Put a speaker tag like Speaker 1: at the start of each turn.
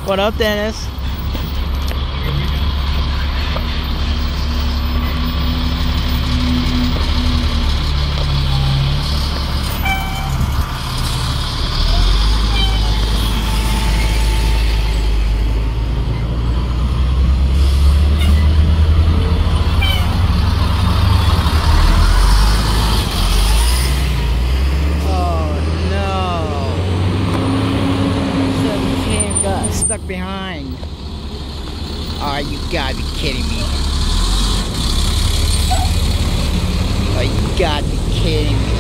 Speaker 1: What up, Dennis? Stuck behind. Oh, you gotta be kidding me. Oh, you gotta be kidding me.